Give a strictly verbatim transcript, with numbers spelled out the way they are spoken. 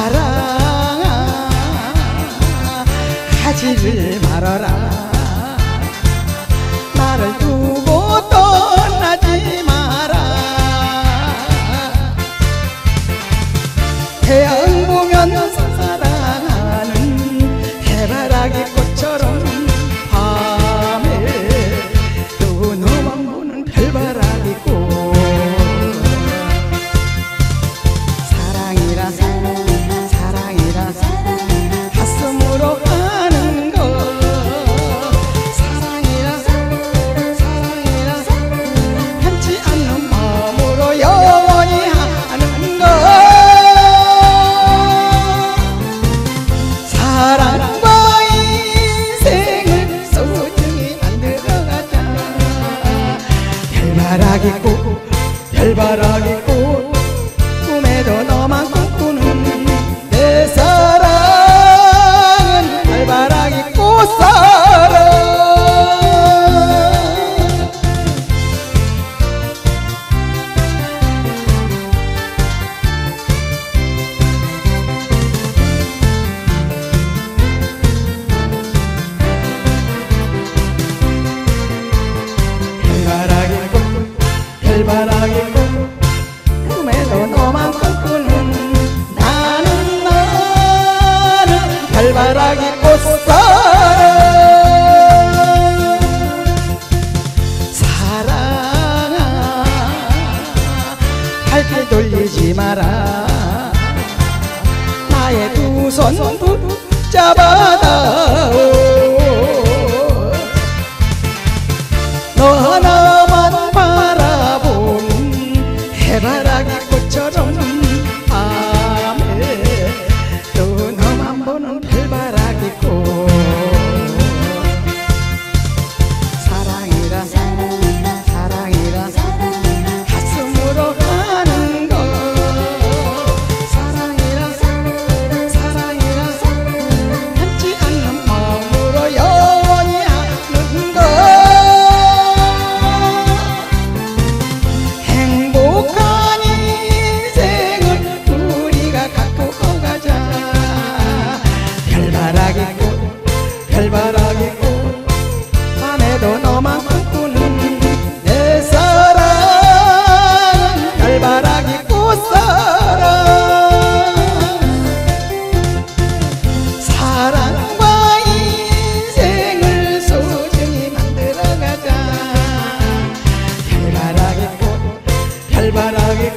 사랑아 가지를 말아라. 나를 두고 떠나지 마라. 태양 보면 사랑하는 해바라기 꽃처럼 밤에 또 너만 보는 별바라기 꽃. 사랑이라 사랑이라 가슴으로 하는 것. 사랑이라 사랑이라 변치 않는 마음으로 영원히 하는 것. 사랑과 인생을 소중히 만들어가자. 별바라기 꽃 별바라기 꽃 꿈에도 너만 꿈꾸는 내 사랑은 별바라기 꽃사랑. 별바라기 꽃 별바라기 꽃 꿈에도 너만 꿈꾸는 나는 나는 별바라기 꽃사랑. 사랑아 발길 돌리지 마라. 나의 두 손 붙잡아다오. 너 하나만 바라보는 해바라기 꽃처럼 밤에 또 너만 보는 별바라기 꽃. 사랑이라 사랑이라 가슴으로 하는 것. 사랑이라 사랑이라 변치 않는 마음으로 영원히 하는 것. 행복한 인생을 우리가 갖고 가자. 별바라기 꽃 별바라기 꽃 밤에도 너만 꿈꾸는 내 사랑은 별바라기 꽃사랑. 사랑과 인생을 소중히 만들어가자. 별바라기 꽃 별바라기